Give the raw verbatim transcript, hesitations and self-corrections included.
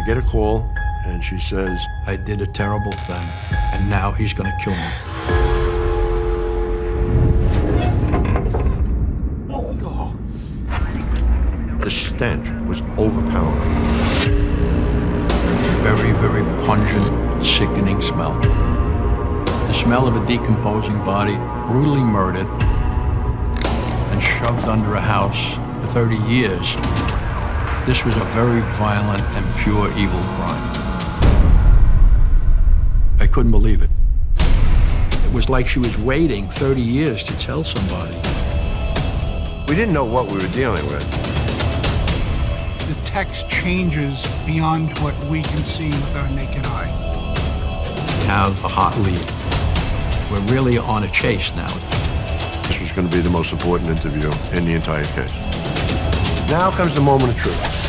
get a call, and she says, I did a terrible thing, and now he's gonna kill me. oh. The stench was overpowering. Very, very pungent, sickening smell. The smell of a decomposing body, brutally murdered and shoved under a house for thirty years. This was a very violent and pure evil crime. I couldn't believe it. It was like she was waiting thirty years to tell somebody. We didn't know what we were dealing with. The text changes beyond what we can see with our naked eye. We have a hot lead. We're really on a chase now. This was going to be the most important interview in the entire case. Now comes the moment of truth.